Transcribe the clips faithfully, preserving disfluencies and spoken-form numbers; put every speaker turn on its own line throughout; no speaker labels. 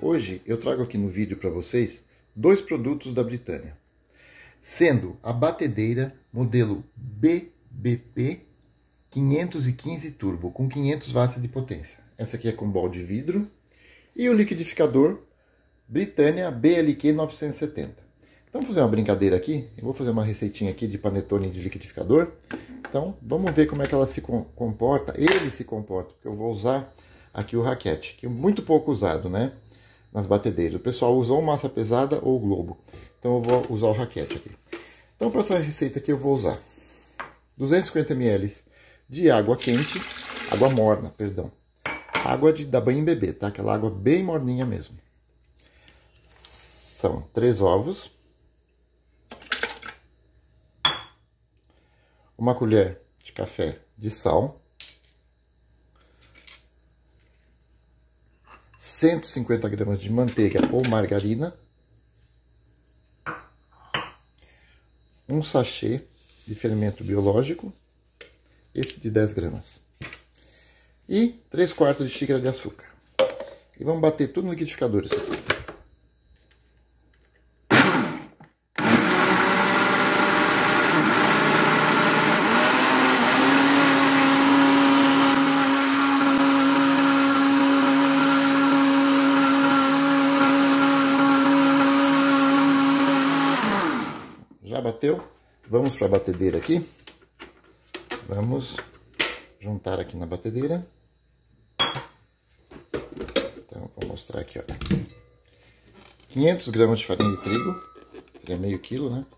Hoje eu trago aqui no vídeo para vocês dois produtos da Britânia, sendo a batedeira modelo B B P quinhentos e quinze Turbo com quinhentos watts de potência. Essa aqui é com bol de vidro, e o liquidificador Britânia B L Q novecentos e setenta. Então vamos fazer uma brincadeira aqui. Eu vou fazer uma receitinha aqui de panetone de liquidificador. Então vamos ver como é que ela se comporta. Ele se comporta, porque eu vou usar aqui o raquete, que é muito pouco usado, né, nas batedeiras. O pessoal usa ou massa pesada ou globo. Então eu vou usar o raquete aqui. Então para essa receita aqui eu vou usar duzentos e cinquenta mililitros de água quente, água morna, perdão. Água de dar banho em bebê, tá? Aquela água bem morninha mesmo. São três ovos. Uma colher de café de sal. cento e cinquenta gramas de manteiga ou margarina. Um sachê de fermento biológico. Esse de dez gramas. E três quartos de xícara de açúcar. E vamos bater tudo no liquidificador isso aqui. Já bateu? Vamos para a batedeira aqui. Vamos juntar aqui na batedeira. Então, vou mostrar aqui, ó. quinhentos gramas de farinha de trigo. Seria meio quilo, né?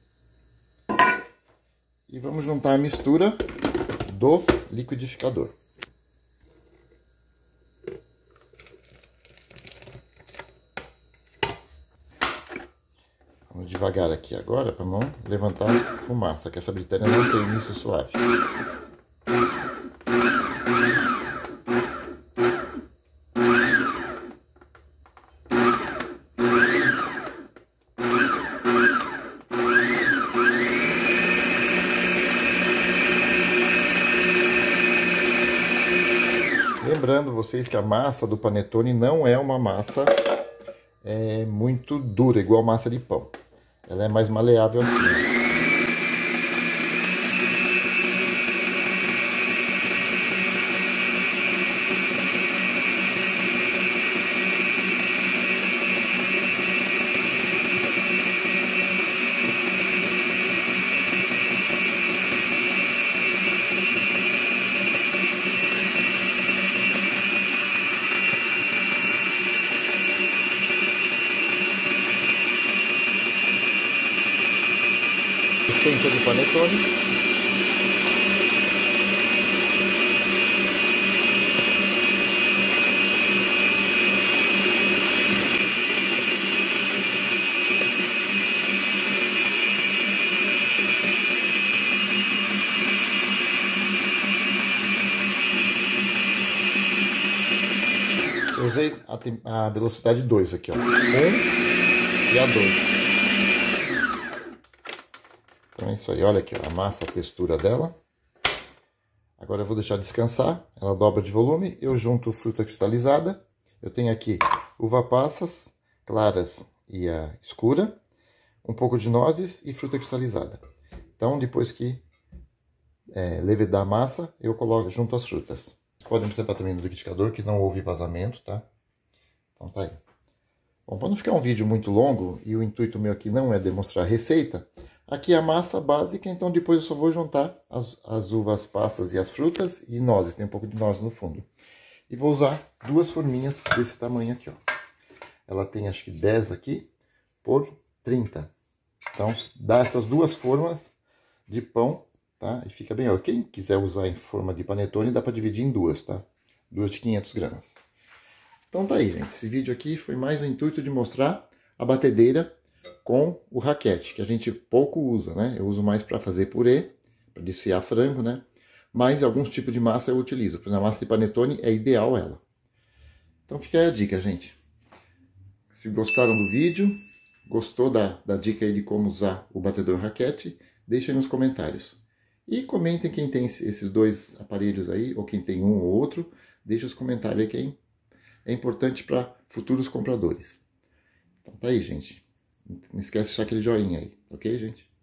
E vamos juntar a mistura do liquidificador. Vamos devagar aqui agora, para não levantar fumaça, que essa Britânia não tem início suave. Lembrando vocês que a massa do panetone não é uma massa é, muito dura, igual massa de pão. Ela é mais maleável assim. Essência de panetone. Eu usei a, a velocidade dois aqui, ó. um e a dois. Então é isso aí, olha aqui ó, a massa, a textura dela. Agora eu vou deixar descansar, ela dobra de volume, eu junto fruta cristalizada. Eu tenho aqui uva passas, claras e a escura, um pouco de nozes e fruta cristalizada. Então depois que é, levedar a massa, eu coloco junto as frutas. Podem observar também no liquidificador que não houve vazamento, tá? Então tá aí. Bom, para não ficar um vídeo muito longo, e o intuito meu aqui não é demonstrar a receita, aqui é a massa básica, então depois eu só vou juntar as, as uvas passas e as frutas e nozes, tem um pouco de nozes no fundo. E vou usar duas forminhas desse tamanho aqui, ó. Ela tem acho que dez aqui por trinta. Então dá essas duas formas de pão, tá? E fica bem, ó. Quem quiser usar em forma de panetone, dá para dividir em duas, tá? Duas de quinhentos gramas. Então tá aí, gente. Esse vídeo aqui foi mais o intuito de mostrar a batedeira com o raquete, que a gente pouco usa, né? Eu uso mais para fazer purê, para desfiar frango, né? Mas alguns tipos de massa eu utilizo. Por exemplo, a massa de panetone é ideal ela. Então fica aí a dica, gente. Se gostaram do vídeo, gostou da, da dica aí de como usar o batedor raquete, deixa aí nos comentários. E comentem quem tem esses dois aparelhos aí, ou quem tem um ou outro, deixa os comentários aí quem é importante para futuros compradores. Então tá aí, gente. Não esquece de deixar aquele joinha aí, ok, gente?